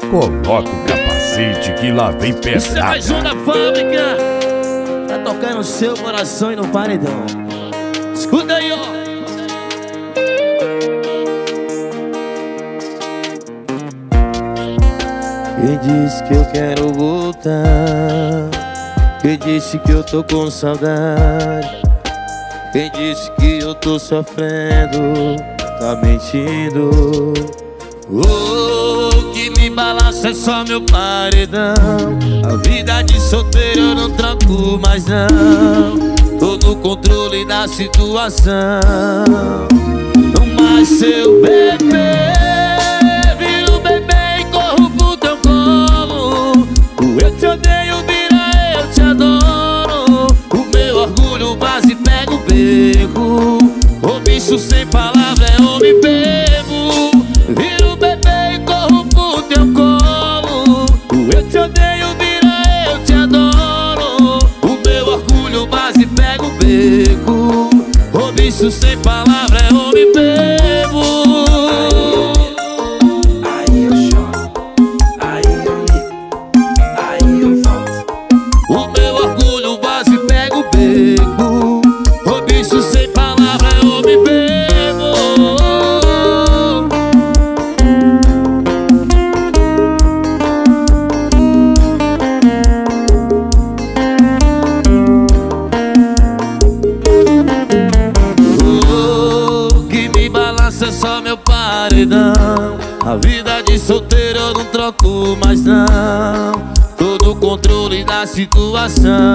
Coloca o capacete que lá vem pesado. Isso é mais um da fábrica. Tá tocando no seu coração e no paredão. Escuta aí, ó. Quem disse que eu quero voltar? Quem disse que eu tô com saudade? Quem disse que eu tô sofrendo? Tá mentindo. O que me balança é só meu paredão. A vida de solteiro eu não troco mais não. Tô no controle da situação. Mas seu bebê vira o bebê e corro pro teu colo. Eu te odeio, vira eu te adoro. O meu orgulho quase pega o beco. O bicho sem palavra é homem bebo. Vira o bebê e corro pro teu colo. Eu te odeio, vira eu te adoro. O meu orgulho quase pega o beco. O bicho sem palavra é homem bebo. Aí eu choro, aí eu ligo, aí eu volto. O meu orgulho quase pega o beco. O bicho sem palavra é homem bebo. É só meu paredão. A vida de solteiro eu não troco mais não. Tô no controle da situação.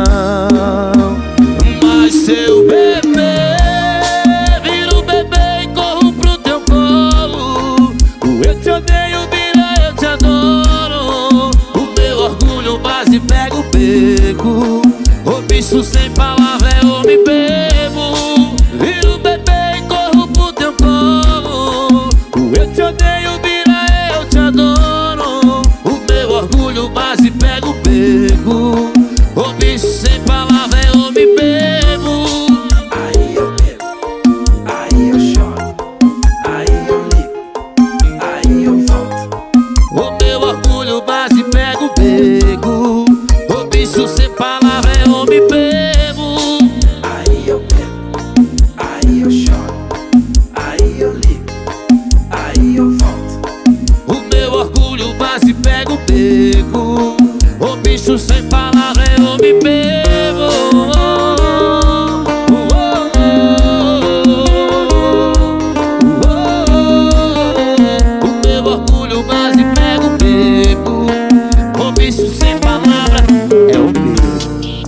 Mas seu bebê vira o bebê e corro pro teu colo. Eu te odeio, vira eu te adoro. O meu orgulho quase pega o beco. O bicho sem palavra é homem bebo. Vira o bebê e corro pro teu colo. Eu te odeio, vira eu te adoro. O meu orgulho quase pega o beco. O bicho sem palavra é homem bebo. Aí eu bebo, aí eu choro, aí eu ligo, aí eu volto. O meu orgulho quase pega o beco. O bicho sem palavra é homem bebo. Aí eu bebo, aí eu choro, aí eu ligo, aí eu volto. O meu orgulho quase pega o beco. O bicho sem palavra é homem bebo. O meu orgulho quase pega o beco. O bicho sem palavra é homem bebo.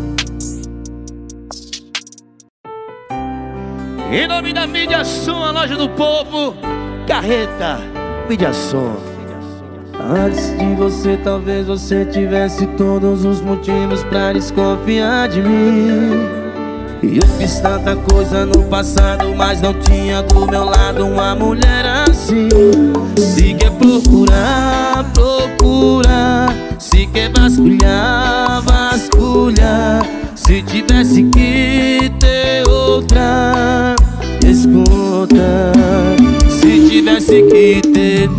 Em nome da Mídia Som, a loja do povo, Carreta, Mídia Som. Antes de você, talvez você tivesse todos os motivos pra desconfiar de mim. E eu fiz tanta coisa no passado, mas não tinha do meu lado uma mulher assim. Se quer procurar, procura. Se quer vasculhar, vasculha. Se tivesse que ter outra, escuta. Se tivesse que ter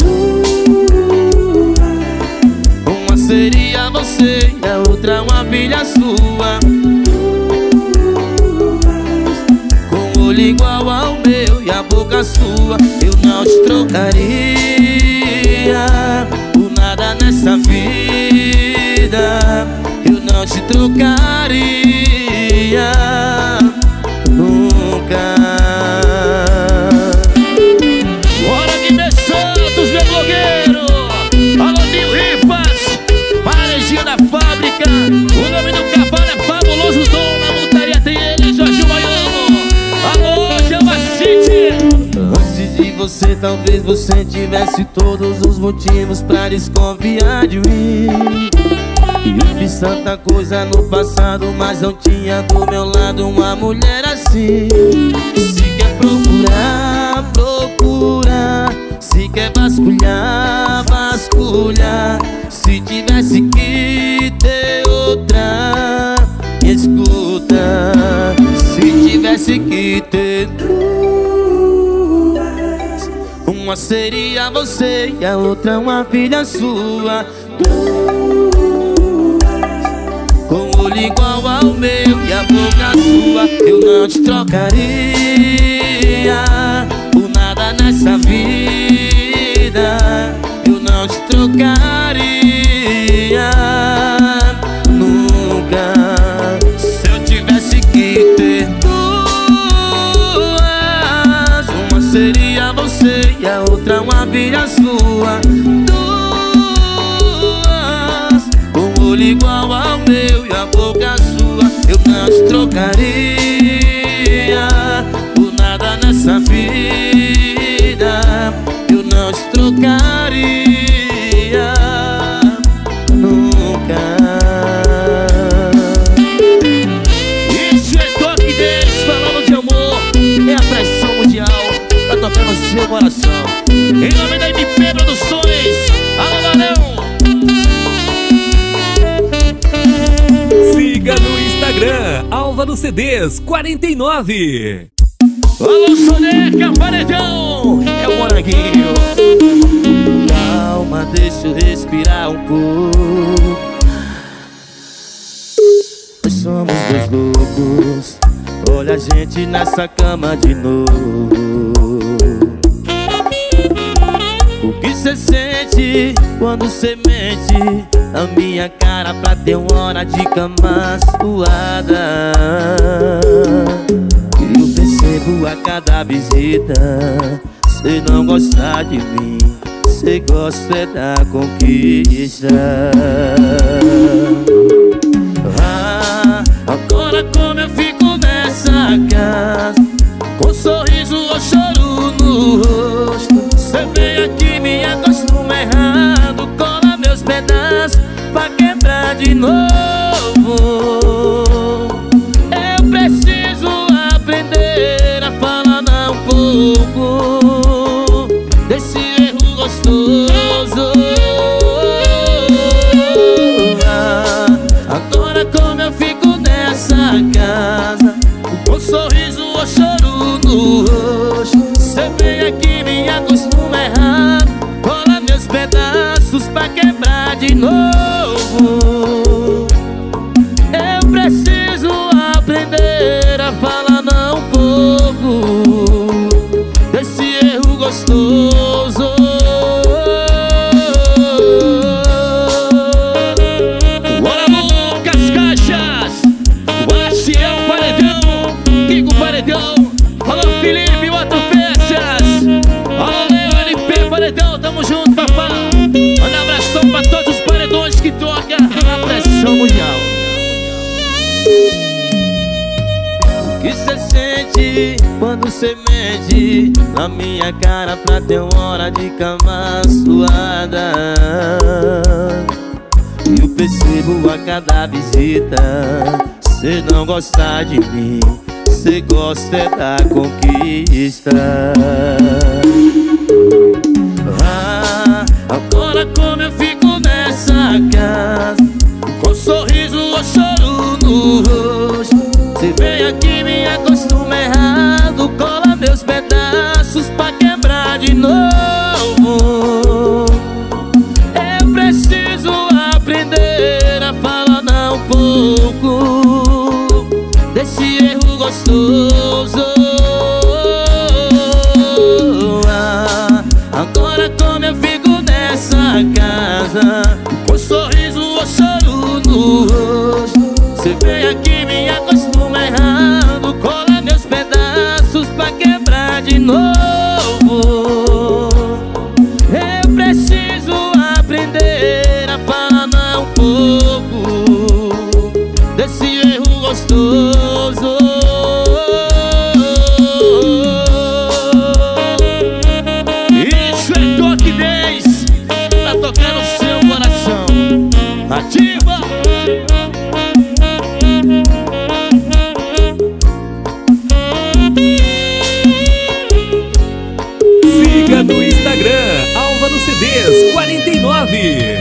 uma seria você e a outra uma filha sua, com o olho igual ao meu e a boca sua. Eu não te trocaria por nada nessa vida. Eu não te trocaria nunca. Bora de Mes Santos, meu blogueiro. Alô, Nil Rifas, Varejinha da Fábrica. O nome do cavalo é Fabuloso Dom. Na montaria tem ele, Jorge Baiano. Alô, Chama City. Antes de você, talvez você tivesse todos os motivos pra desconfiar de mim. E eu fiz tanta coisa no passado, mas não tinha do meu lado uma mulher assim. Se quer procurar, procura. Se quer vasculhar, vasculha. Se tivesse que ter outra, escuta. Se tivesse que ter duas, Uma seria você e a outra uma filha sua. Com o olho igual ao meu e a boca sua. Eu não te trocaria por nada nessa vida. Eu não te trocaria nunca. Se eu tivesse que ter duas, uma seria você e a outra uma filha sua. Duas, com o olho igual ao meu e a boca sua. Eu não te trocaria por nada nessa vida. Eu não te trocaria nunca. Isso é toque deles falando de amor. É a pressão mundial pra tocar no seu coração. Em nome da MP Produções. Alô, Valeu! Siga no Instagram, Álvaro CDs 49. Alô, Soneca, Paredão! É o Moranguinho. Calma, deixa eu respirar um pouco. Nós somos dois loucos. Olha a gente nessa cama de novo. O que cê sente quando cê mente na minha cara pra ter uma hora de cama suada? Eu percebo a cada visita, cê não gosta de mim, cê gosta da conquista. Agora como eu fico nessa casa, com sorriso ou choro no rosto, cê vem aqui, me acostuma errado, cola meus pedaços pra quebrar de novo. Eu preciso aprender a falar não pouco desse erro gostoso. Agora como eu fico nessa casa, com sorriso ou choro no rosto, cê vem aqui, me acostuma errado, cola meus pedaços pra quebrar de novo. Eu preciso aprender a falar não pouco desse erro gostoso. Bora, Lucas Caixas, Bastião Paredão, Kiko Paredão. Alô, Felipe, Otto Peças. Alô, Leo, LP Paredão, tamo junto, papá. Manda um abração pra todos os paredões que toca a pressão mundial. O que cê sente quando cê mente na minha cara pra ter uma hora de cama suada? Eu percebo a cada visita, cê não gosta de mim, cê gosta da conquista. Agora como eu fico nessa casa, com sorriso ou choro no rosto, cê vem aqui, me acostuma errado, cola meus pedaços pra quebrar de novo. Eu preciso aprender a falar não pouco desse erro gostoso. Agora como eu fico nessa casa, com sorriso ou choro no rosto, cê vem aqui, me acostuma errado, cola meus pedaços pra quebrar de novo. Eu preciso aprender a falar não pouco desse erro gostoso. Isso é toque 10 pra tocar no seu coração. Ativa! Siga no Instagram, Álvaro CDs 49.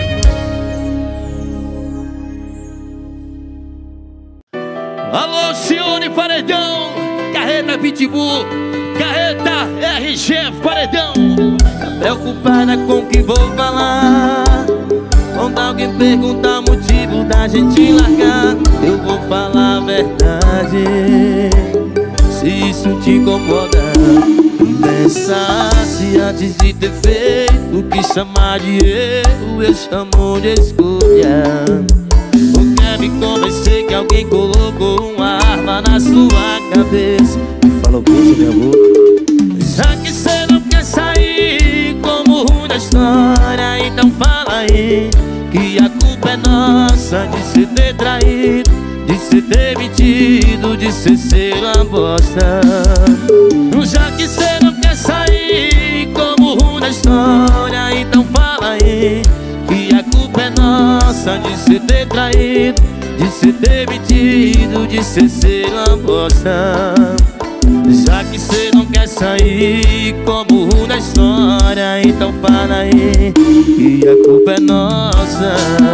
Alô, Cione Paredão, Carreta Pitbull, Carreta RG Paredão. Tá preocupada com o que vou falar? Quando alguém perguntar o motivo da gente largar, eu vou falar a verdade. Se isso te incomoda, pensasse antes de ter feito o que chamar de erro, eu chamo de escolha. Ou quer me convencer que alguém colocou uma arma na sua cabeça e falou coisa minha boca? Já que cê não quer sair como ruim da história, então fala aí que a culpa é nossa de cê ter traído, de cê ter mentido, de cê ser uma bosta. Já que cê não quer sair como ruim da história, então fala aí que a culpa é nossa de cê ter traído, de cê ter mentido, de cê ser uma bosta. Já que cê não quer sair como ruim da história, então fala aí que a culpa é nossa.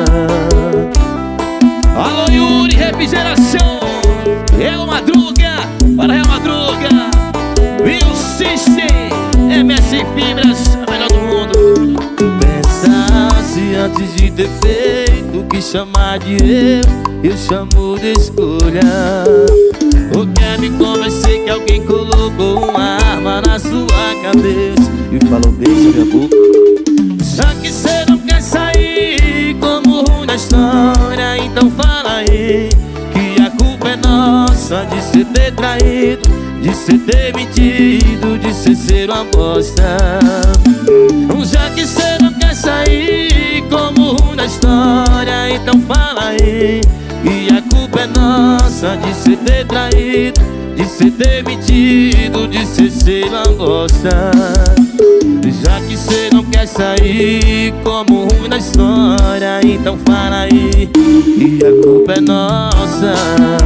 Alô Yuri, refrigeração, Real Madruga, para Real Madruga, Will System, MS Fibras, a melhor do mundo. Pensasse antes de ter feito o que chamar de erro, eu chamo de escolha. Ou quer me convencer que alguém colocou uma arma na sua cabeça e falou beija minha boca? Já que cê não quer sair como ruim da história, então fala aí que a culpa é nossa de cê ter traído, de cê ter mentido, de cê ser uma bosta. Já que cê não quer sair como ruim da história, então fala aí que a culpa é nossa de cê ter traído, de cê ter mentido, de cê ser uma bosta. Já que cê não quer sair como ruim da história, então fala aí que a culpa é nossa.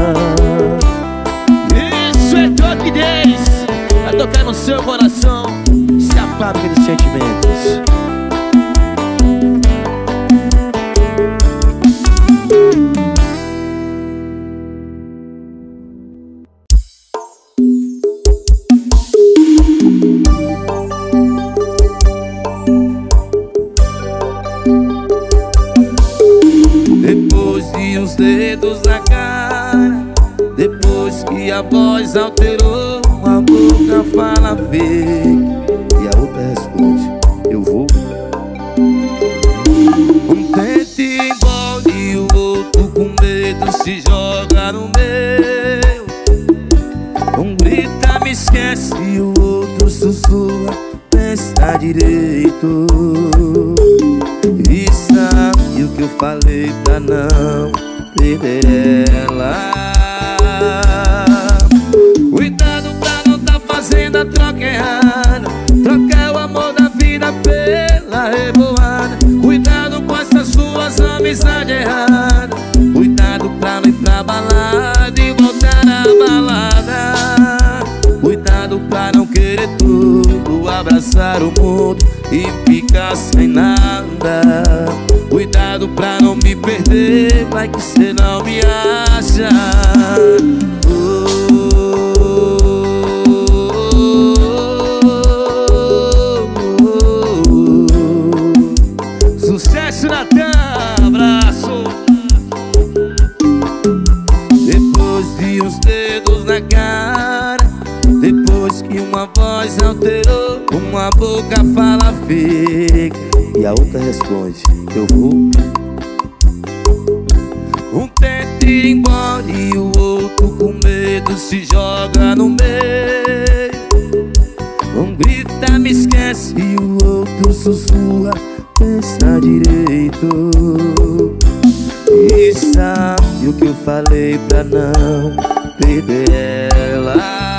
Isso é Toque 10, vai tocar no seu coração, se a fábrica de sentimentos. Dedos na cara, depois que a voz alterou, uma boca fala fake e a outra responde, eu vou. Um tenta ir embora e o outro com medo se joga no meu. Um grita me esquece e o outro sussurra, pensa direito. E sabe o que eu falei pra não perder ela? Cuidado pra não tá fazendo a troca errada, trocar o amor da vida pela revoada. Cuidado com essas suas amizades erradas, cuidado pra não ir pra balada e voltar na balada. Cuidado pra não querer tudo, abraçar o mundo e ficar sem nada. Cuidado pra não me perder, vai que cê não me acha. Sucesso, Natan, abraço. Depois de uns dedos na cara, depois que uma voz alterou, uma boca fala fica e a outra responde, eu vou. Um tenta ir embora e o outro com medo se joga no meio. Um grita me esquece e o outro sussurra, pensa direito. E sabe o que eu falei pra não perder ela?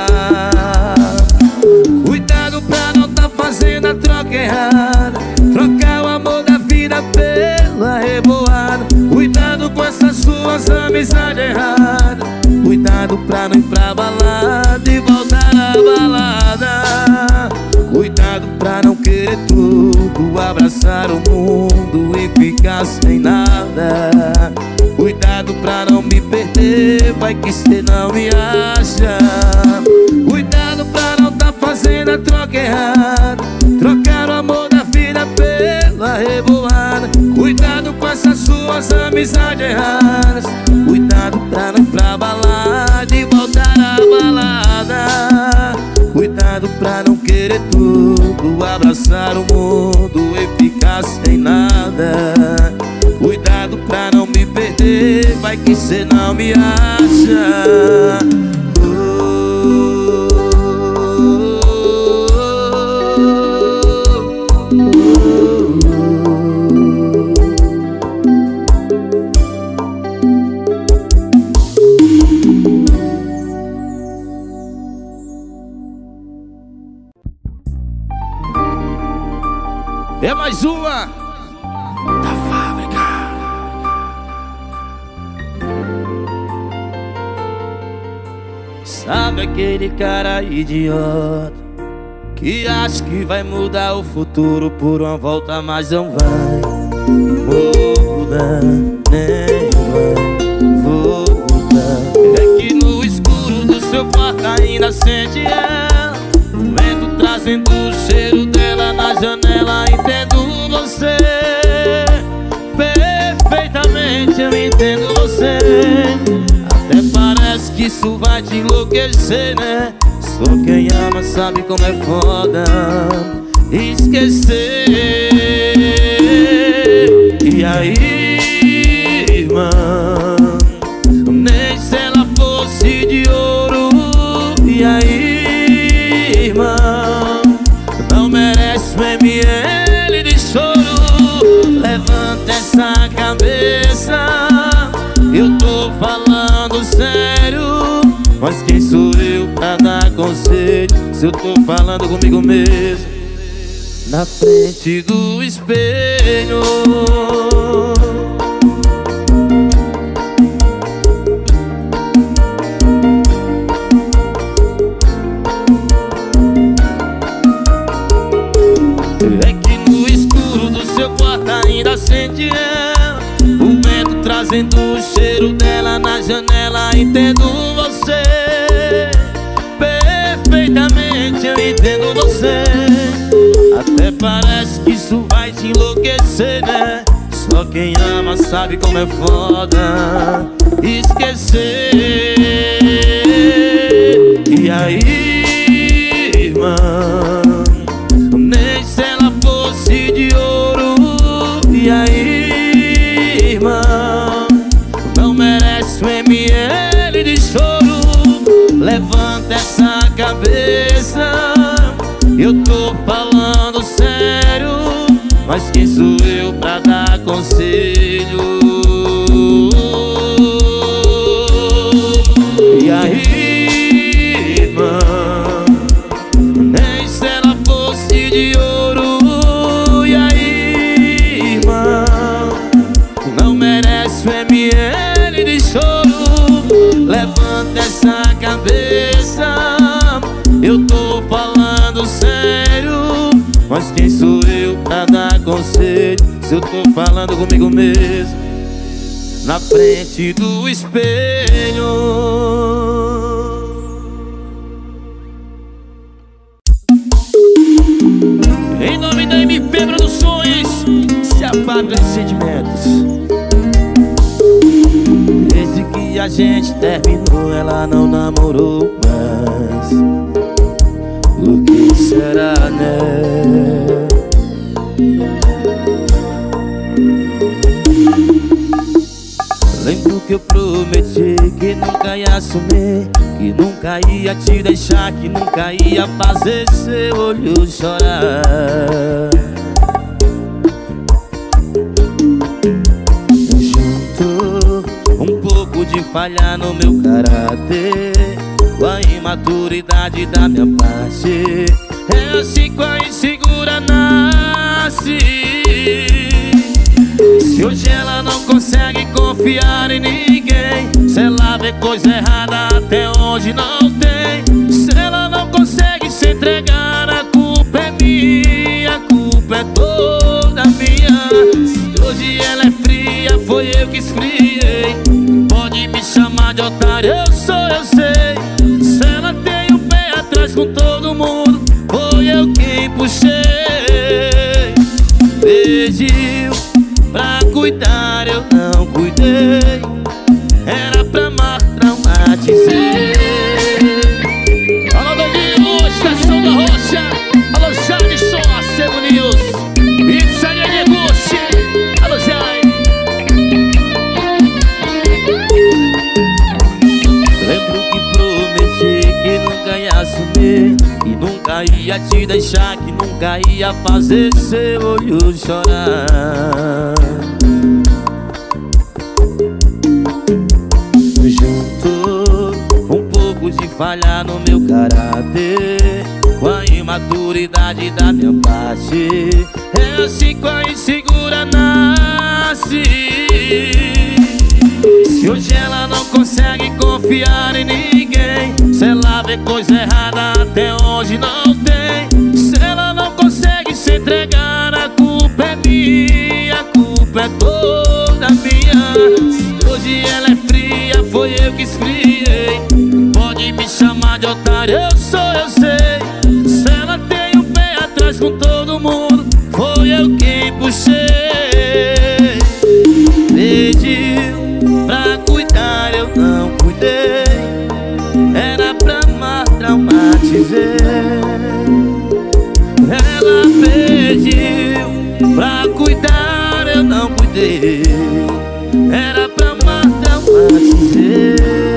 Cuidado pra não tá fazendo a troca errada, trocar o amor da vida pela revoada. Cuidado com essas suas amizades erradas, cuidado pra não ir pra balada e voltar na balada. Cuidado pra não querer tudo, abraçar o mundo e ficar sem nada. Cuidado pra não me perder, vai que cê não me acha. Cuidado pra não essas suas amizades erradas. Cuidado pra não ir pra balada e voltar à balada. Cuidado pra não querer tudo, abraçar o mundo e ficar sem nada. Cuidado pra não me perder, vai que cê não me acha. É mais uma da fábrica. Sabe aquele cara idiota que acha que vai mudar o futuro por uma volta, mas não vai mudar, nem vai voltar. É que no escuro do seu quarto ainda acende ela, o vento trazendo o cheiro dela na janela. Entendo você perfeitamente, eu entendo você. Até parece que isso vai te enlouquecer, né? Só quem ama sabe como é foda esquecer. E aí, irmã, nem se ela fosse de ouro. E aí, irmã, não merece um ml de choro. Levanta essa cabeça, eu tô falando sério. Mas quem sou eu pra dar conselho se eu tô falando comigo mesmo na frente do espelho? É que no escuro do seu quarto ainda acende ela, o vento trazendo o cheiro dela na janela. Entendo você perfeitamente, eu entendo você. Até parece que isso vai te enlouquecer, né? Só quem ama sabe como é foda esquecer. E aí, irmã, nem se ela fosse de ouro. E aí, irmã, não merece um ml de choro. Levanta essa cabeça, eu tô falando sério. Mas quem sou eu pra dar conselho? E aí, irmã, nem se ela fosse de ouro. E aí, irmã, não merece um ml de choro. Levanta essa cabeça, eu tô falando sério. Mas quem sou eu pra dar conselho se eu tô falando comigo mesmo na frente do espelho? Em nome da MP Produções, se apaga de sentimentos. Desde que a gente terminou, ela não namorou mais. O que será, né? Lembro que eu prometi que nunca ia assumir, que nunca ia te deixar, que nunca ia fazer seu olho chorar. Junto um pouco de falha no meu caráter com a imaturidade da minha parte, é assim que a insegura nasce. Se hoje ela não consegue confiar em ninguém, se ela vê coisa errada até onde não tem, se ela não consegue se entregar, a culpa é minha, a culpa é toda minha. Se hoje ela é fria, foi eu que esfriei. Pode me chamar de otário, eu sei. Se ela tem o pé atrás com todo mundo, foi eu quem puxei. Pediu pra cuidar cuidar eu não cuidei, era pra amar, traumatizei. Alô, Doguinho, Estação da Rocha. Alô, Jadson, Acebo News. Isso aí, Neguchi. Alô, Jai. Lembro que prometi que nunca ia assumir, que nunca ia te deixar, que nunca ia fazer seu olho chorar. Juntou um pouco de falha no meu caráter com a imaturidade da minha parte. É assim que a insegura nasce. Se hoje ela não consegue confiar em ninguém, se ela vê coisa errada até hoje não tem, se ela não consegue se entregar, a culpa é minha, a culpa é toda minha. Se hoje ela é fria, foi eu que esfriei. Pode me chamar de otário, eu sei. Se ela tem um pé atrás com todo mundo, foi eu quem puxei. Pediu pra cuidar, eu não cuidei, era pra amar, traumatizei. Ela pediu pra cuidar, eu não cuidei, era pra amar, traumatizei.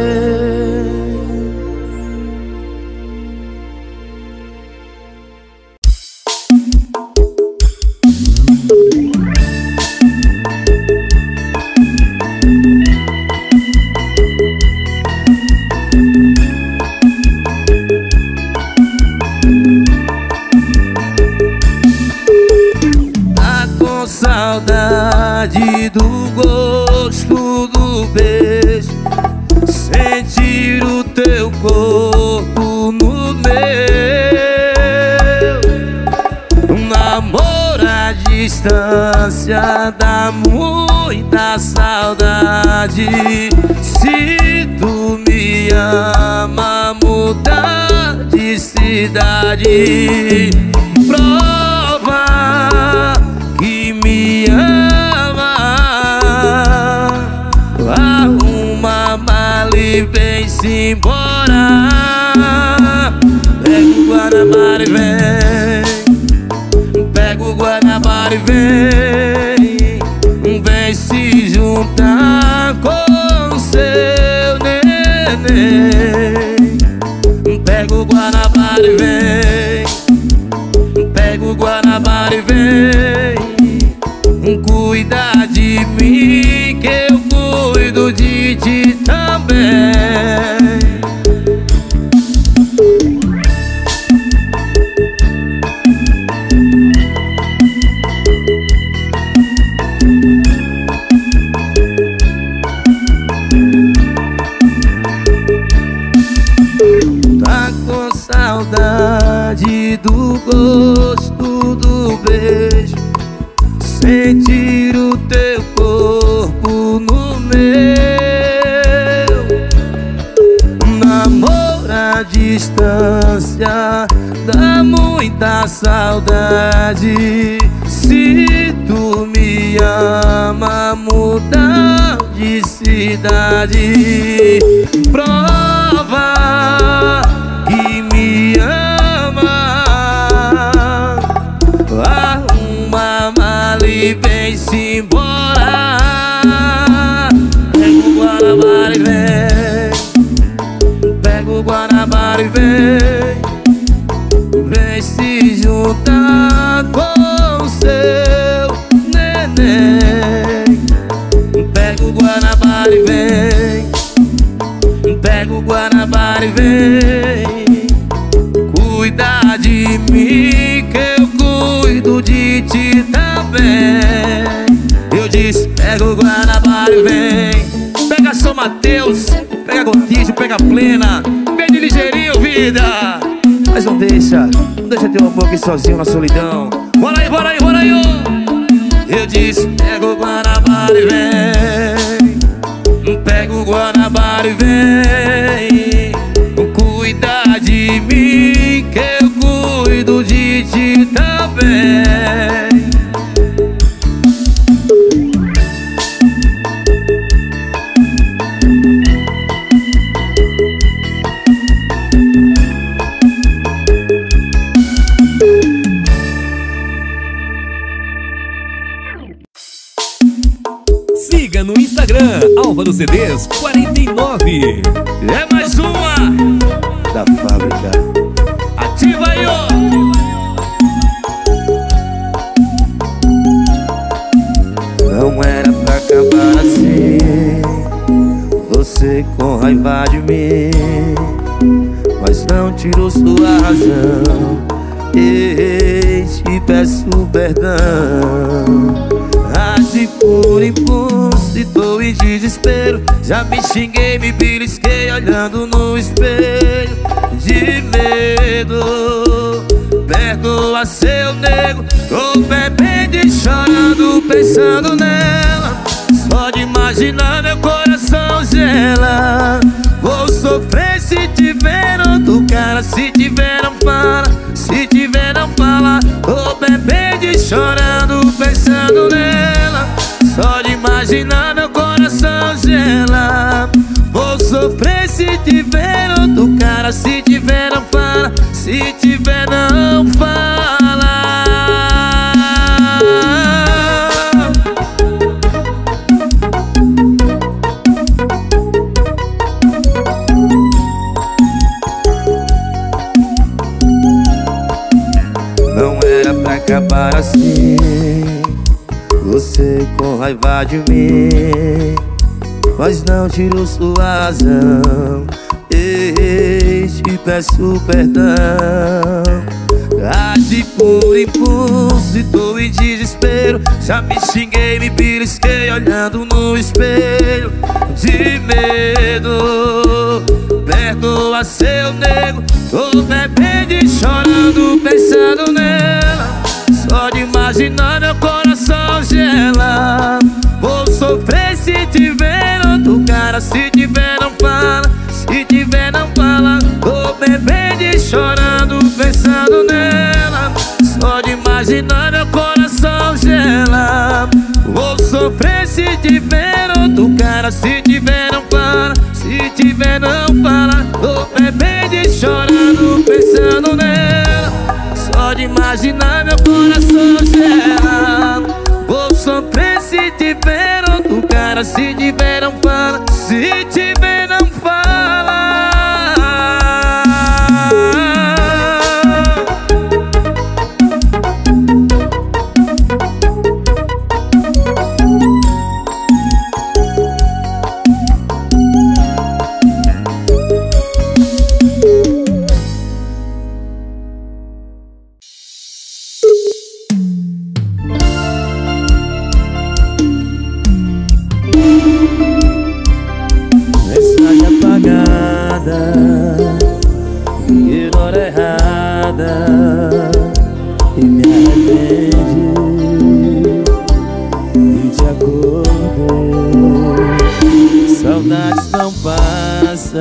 Saudade do gosto do beijo, sentir o teu corpo no meu. Um amor à distância dá muita saudade. Se tu me ama, mudar de cidade. Prova que me ama, arruma mala e vem-se embora. Pega o Guanabara e vem, pega o Guanabara e vem se juntar com seu neném. Pega o Guanabara e vem, pega o Guanabara e vem, cuida de mim que eu cuido de ti também. Tá com saudade do gosto do beijo, sentir o teu corpo no meu. Namoro à distância dá muita saudade. Se tu me ama, mudar de cidade. Prova que me ama, arruma mala e vem-se embora. Pega o Guanabara e vem, pega o Guanabara e vem se juntar com seu neném. Pega o Guanabara e vem, pega o Guanabara e vem, cuida de mim que eu cuido de ti também. Eu disse, pega o Guanabara e vem, pega São Mateus, pega Gotígio, pega Plena, vem de ligeirinho, vida. Mas não deixa teu amor aqui sozinho na solidão. Bora aí, bora aí, bora aí, oh. Eu disse, pega o Guanabara e vem, pega o Guanabara e vem, cuida de mim que eu cuido de ti também. Siga no Instagram, Álvaro CDs 49. É mais uma da fábrica. Ativa aí, ó. Não era pra acabar assim, você com raiva de mim, mas não tirou sua razão. Ei, te peço perdão. Agi por impulso e tô em desespero. Já me xinguei, me belisquei olhando no espelho de medo. Perdoa, seu nego. Tô bebendo e chorando, pensando nela. Só de imaginar meu coração gela. Vou sofrer se tiver outro cara. Se tiver não fala, se tiver não fala. Tô bebendo e chorando, pensando nela. Só de imaginar meu coração gela. Vou sofrer se tiver outro cara. Se tiver não fala, se tiver não fala. Não era pra acabar assim, você com raiva de mim, mas não tirou sua razão. Ei, te peço perdão. Agi por impulso e tô em desespero. Já me xinguei, me belisquei olhando no espelho de medo. Perdoa, seu nego. Tô bebendo e chorando, pensando nela. Só de imaginar meu coração gela. Vou sofrer se tiver outro cara. Se tiver não fala, se tiver não fala. Tô bebendo e chorando, pensando nela. Só de imaginar meu coração gela. Vou sofrer se tiver outro cara. Se tiver não fala, se tiver não fala. Tô bebendo e chorando, pensando nela. Só de imaginar meu coração gela. Vou sofrer se tiver outro cara. Se tiver não fala, se tiver não fala. Mensagem apagada, ignora errada e me arrepende e te acordei. Saudades não passa,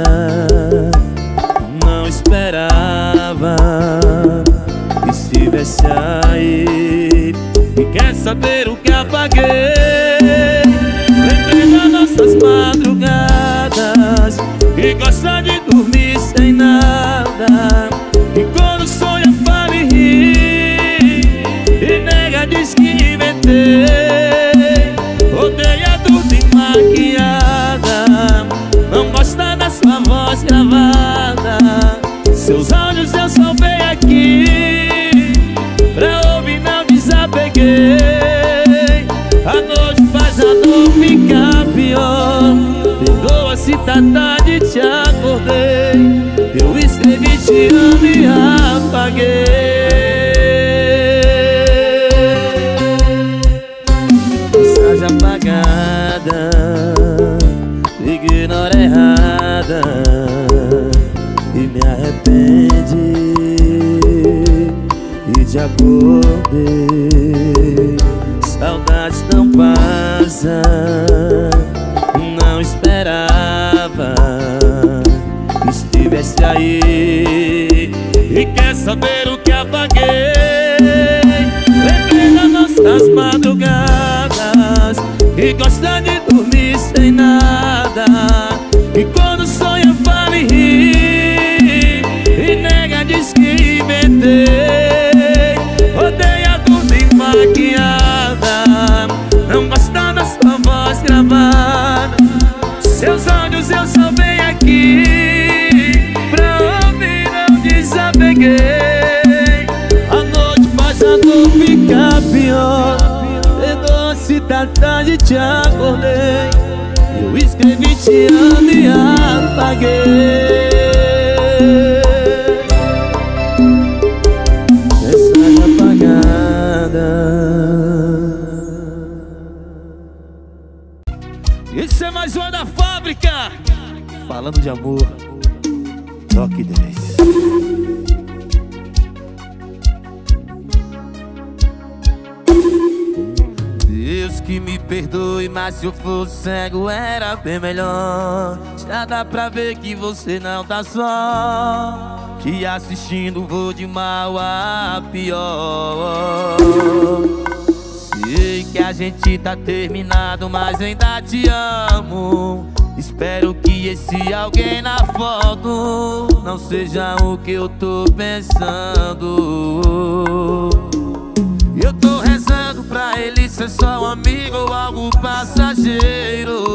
não esperava que estivesse aí. E quer saber o que apaguei? Lembrei das nossas madrugadas e gosta de dormir sem nada. E quando sonha fala e ri e nega, diz que inventei. Odeia dormir maquiada, não gosta da sua voz gravada. Seus áudios eu salvei aqui pra ouvir, não desapeguei. A noite faz a dor ficar pior. Perdoa se tá tarde, te acordei. Eu escrevi te amo e apaguei. Mensagem apagada, ignora errada e me arrepende e te acordei. Saudades não passa, não esperava que estivesse aí. E quer saber o que apaguei? Lembrei das nossas madrugadas e gosta de dormir sem nada. E quando sonha fala e ri e nega, diz que inventei. Odeia dormir maquiada, não gosta da sua voz gravada. aqui pra ouvir, não desapeguei. A noite faz a dor ficar pior. Perdoa se da tarde te acordei. Eu escrevi te amo e apaguei. Mensagem apagada. Isso é mais uma da fábrica. Falando de amor, toque 10. Deus que me perdoe, mas se eu fosse cego era bem melhor. Já dá pra ver que você não tá só. Te assistindo vou de mal a pior. Sei que a gente tá terminado, mas ainda te amo. Espero que esse alguém na foto não seja o que eu tô pensando. Eu tô rezando pra ele ser só um amigo ou algo passageiro.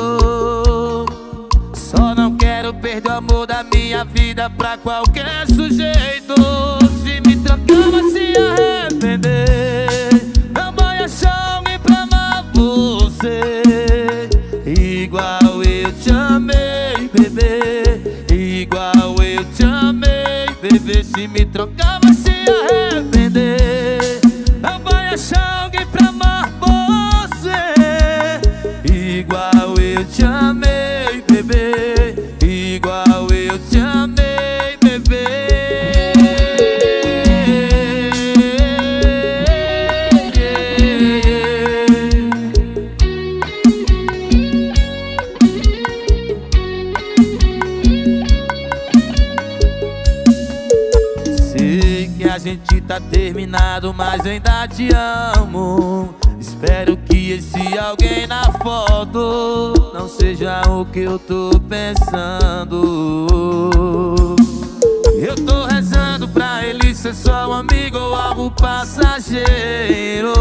Só não quero perder o amor da minha vida pra qualquer sujeito. Se me trocar vai se arrepender. Não vai achar alguém pra amar você igual eu te amei, bebê. Igual eu te amei, bebê. Se me trocar vai se arrepender. Não vai achar alguém pra amar você igual eu te amei, bebê. Igual eu te amei, bebê. Sei que a gente tá terminado, mas ainda te amo. Espero que esse alguém na foto não seja o que eu tô pensando. Eu tô rezando pra ele ser só um amigo ou algo passageiro.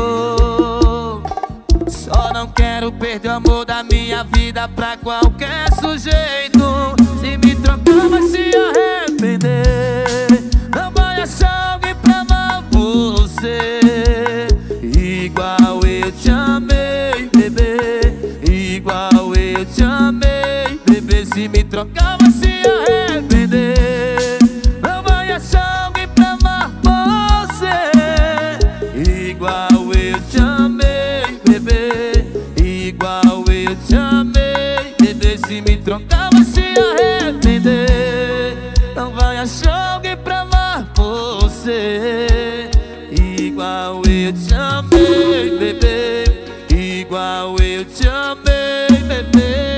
Só não quero perder o amor da minha vida pra qualquer sujeito. Se me trocar vai se arrepender. Não vai achar alguém pra amar você igual eu te amei, bebê. Igual eu te amei, bebê. Se me trocar vai se arrepender. Não vai achar alguém pra amar você igual eu te amei, bebê. Igual eu te amei, bebê. Se me trocar vai se arrepender. Não vai achar alguém pra amar você igual eu te amei, bebê. Igual eu te amei, bebê.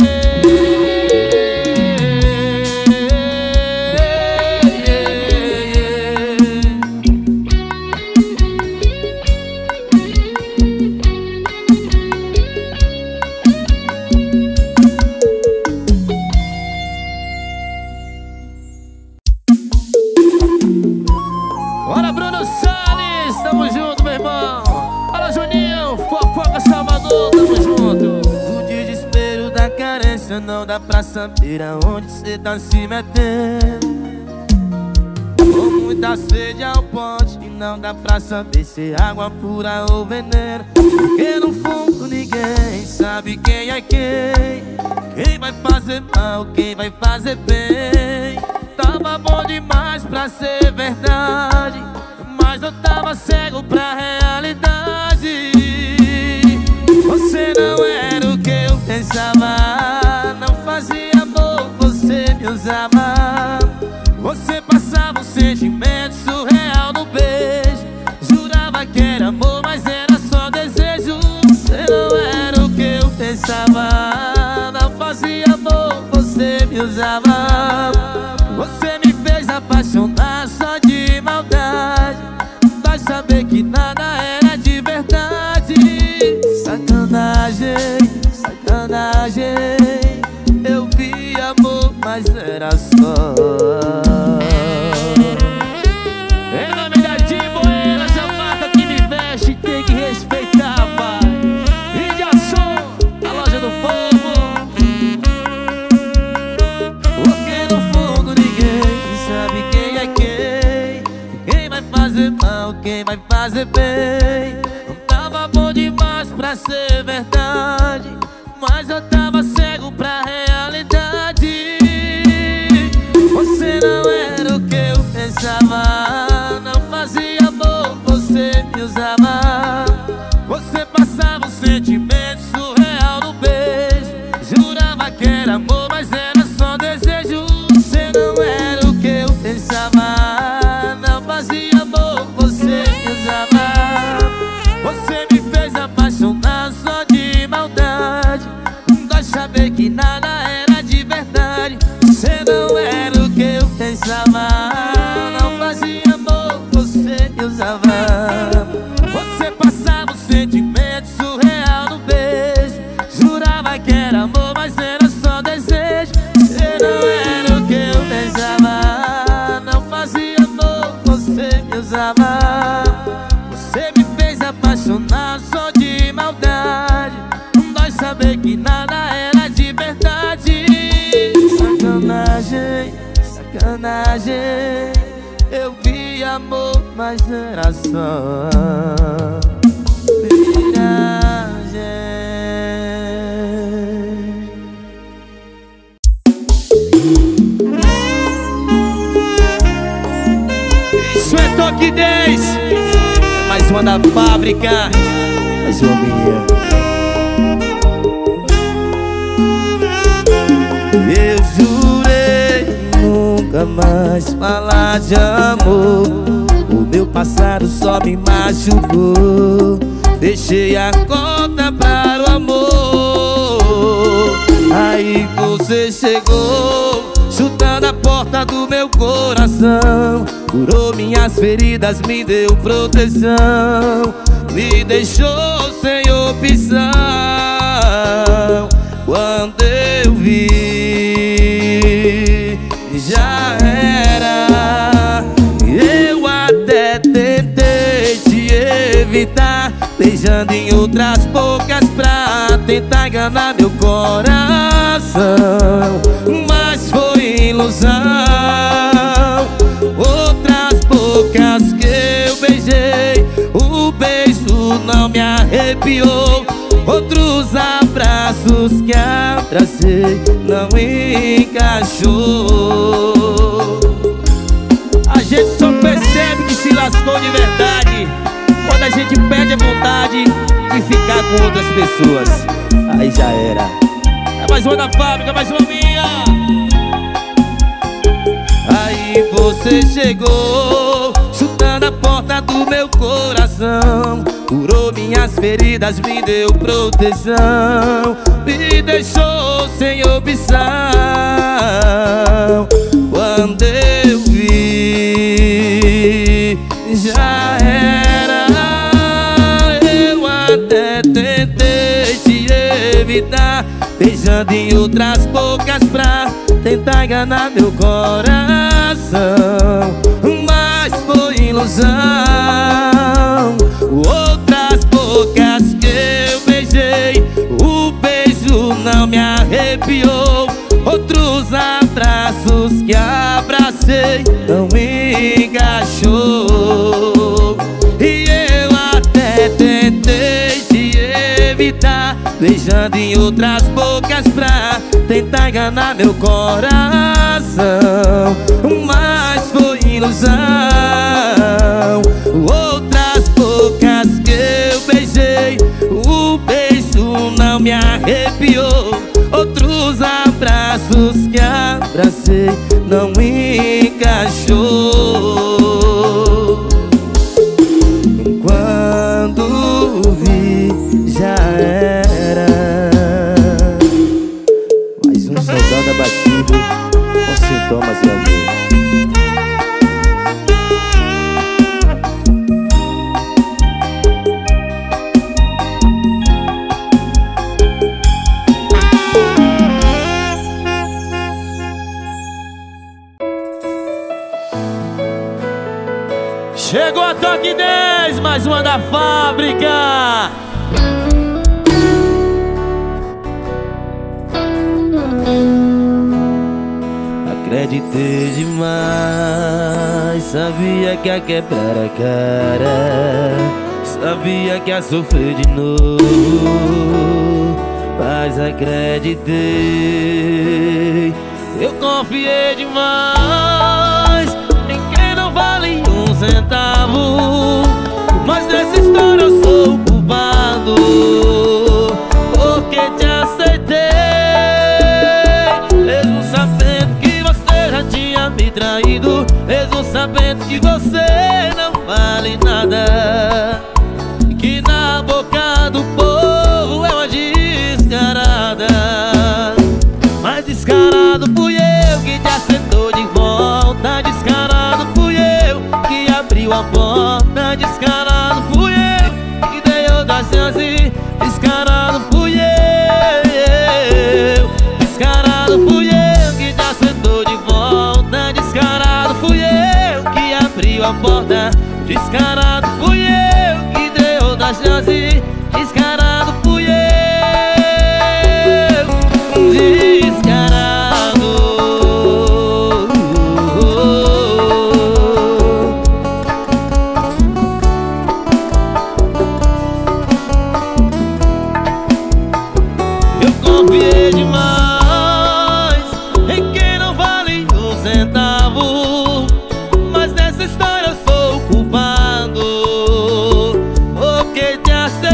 Bora, Bruno Salles, tamo junto, meu irmão. Fala, Juninho, fofoca Salvador, tamo junto. O desespero da carência não dá pra saber aonde cê tá se metendo. Com muita sede ao pote e não dá pra saber se é água pura ou veneno. Porque no fundo ninguém sabe quem é quem. Quem vai fazer mal, quem vai fazer bem. Tava bom demais pra ser verdade, mas eu tava cego pra realidade. Você não era o que eu pensava. Não fazia amor, você me usava. Você passava um sentimento surreal no beijo. Jurava que era amor, mas era só desejo. Você não era o que eu pensava. Não fazia amor, você me usava. Você me fez apaixonar só de maldade. Vai saber que nada era de verdade. Sacanagem, sacanagem. Eu vi amor, mas era só. Em nome da Timboeira, essa marca que me veste tem que respeitar, pai. Índia Som, a loja do povo. O fazer bem. Não tava bom demais pra ser verdade, mas eu tava cego pra realidade. Você não era o que eu pensava, não fazia amor, você me usava. Você passava um sentimento surreal no beijo, jurava que era amor, mas era só desejo. Você não era o que eu pensava, não fazia amor, você me usava. Você me fez apaixonar só de maldade, dói saber que nada era de verdade. Você não era o que eu pensava, não fazia amor, você me usava. Você passava um sentimento surreal no beijo, jurava que era amor, mas era só desejo. Você não era o que eu pensava, não fazia amor, você me usava. Você me fez apaixonar só de maldade, dói saber que nada era de verdade. Sacanagem, sacanagem, eu vi amor, mas era só miragem. Isso é Toque 10, mais uma da fábrica, mais uma minha. Eu jurei nunca mais falar de amor, o meu passado só me machucou. Deixei a conta para o amor, aí você chegou, chutando a porta do meu coração. Curou minhas feridas, me deu proteção, me deixou sem opção. Quando eu vi, já era. Eu até tentei te evitar, beijando em outras bocas pra tentar enganar meu coração, mas foi ilusão. Outras bocas que eu beijei, o beijo não me arrepiou. Outros abraços que abracei não encaixou. A gente só percebe que se lascou de verdade quando a gente perde a vontade de ficar com outras pessoas. Aí já era. É mais uma da fábrica, mais uma minha. Aí você chegou, chutando a porta do meu coração. Curou minhas feridas, me deu proteção, me deixou sem opção. Quando eu vi, já era. Eu até tentei te evitar, beijando em outras bocas pra tentar enganar meu coração, mas foi ilusão. Outras bocas que eu beijei, o beijo não me arrepiou. Outros abraços que abracei não encaixou. E eu até tentei te evitar, beijando em outras bocas pra tentar enganar meu coração, mas foi ilusão. Outras bocas que eu beijei, o beijo não me arrepiou. Outros abraços que abracei não encaixou. Quando vi, já era. Mais um soldado abatido com sintomas de amor. Chegou a Toque 10, mais uma da fábrica. acreditei demais. Sabia que ia quebrar a cara, sabia que ia sofrer de novo, mas acreditei. Eu confiei demais em quem não vale um centavo, mas nessa história eu sou o culpado, porque te aceitei, mesmo sabendo que você já tinha me traído, mesmo sabendo que você não vale nada, que na boca do povo é uma descarada. Mas descarado fui eu que te aceitou de volta, descarado fui eu que abriu a porta, descarado fui eu que dei outra chance, descarado fui eu, descarado fui eu que te aceitou de volta, descarado fui eu que abriu a porta, descarado fui eu que dei outra chance, descarado fui eu, descarado. Eu confiei demais em quem não vale um centavo, mas nessa história eu sou o culpado, porque te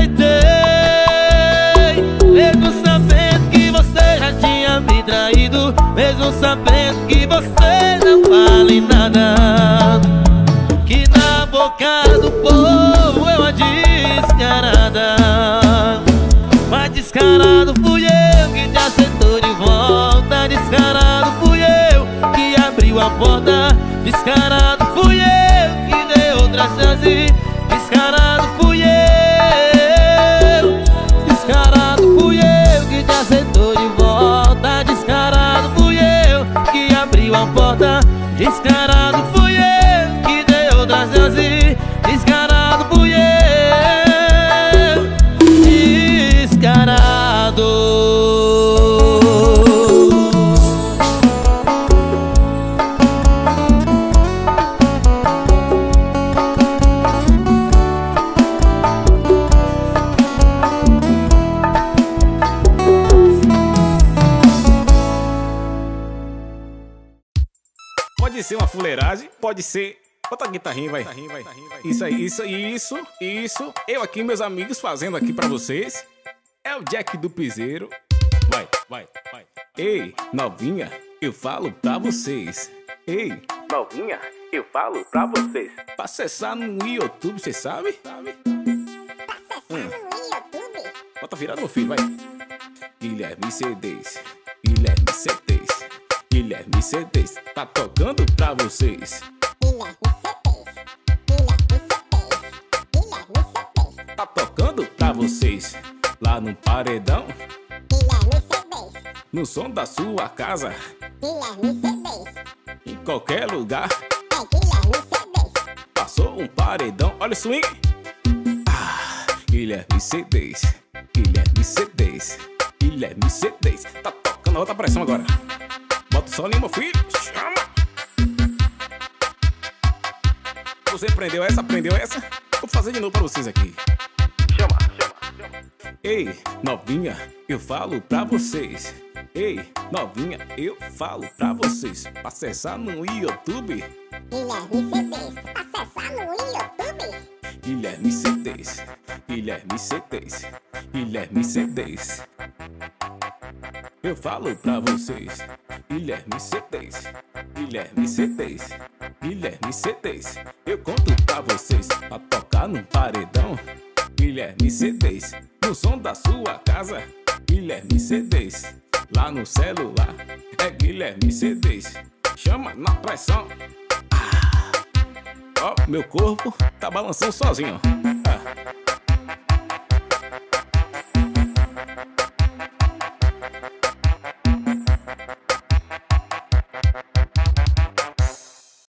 aceitei, mesmo sabendo que você já tinha me traído, mesmo sabendo que você não vale nada, que na boca do povo é uma descarada. Mas descarado fui eu que te aceitou de volta, descarado fui eu que abriu a porta, descarado fui eu que dei outra chance, descarado fui eu, descarado fui eu que te aceitou de volta, descarado fui eu que abriu a porta, descarado fui eu que dei outra chance, descarado fui eu, descarado. Pode ser uma fuleiragem, pode ser. Bota a guitarrinha, vai. Isso aí, isso. Eu aqui, meus amigos, fazendo aqui pra vocês. É o Jack do Piseiro. Vai. Ei, novinha, eu falo pra vocês. Ei, novinha, eu falo pra vocês. Pra acessar no YouTube, cê sabe? Pra acessar no YouTube. Bota virado, meu filho, vai. Guilherme CDs, Guilherme CDs, tá tocando pra vocês. Tá tocando pra vocês. Lá no paredão, no som da sua casa, em qualquer lugar. Passou um paredão, olha o swing. Guilherme CDs, Guilherme CDs, tá tocando a outra pressão agora. Bota o solinho, meu filho, chama. Você aprendeu essa? Vou fazer de novo pra vocês aqui. Chama. Ei, novinha, eu falo pra vocês. Ei, novinha, eu falo pra vocês. Pra acessar no YouTube. Guilherme CDs, pra acessar no YouTube. Guilherme CDs, Guilherme CDs. Eu falo pra vocês. Guilherme CDs, Guilherme CDs. Eu conto pra vocês. Pra tocar num paredão. Guilherme CDs, no som da sua casa. Guilherme CDs, lá no celular. É Guilherme CDs, chama na pressão. Ó, meu corpo tá balançando sozinho.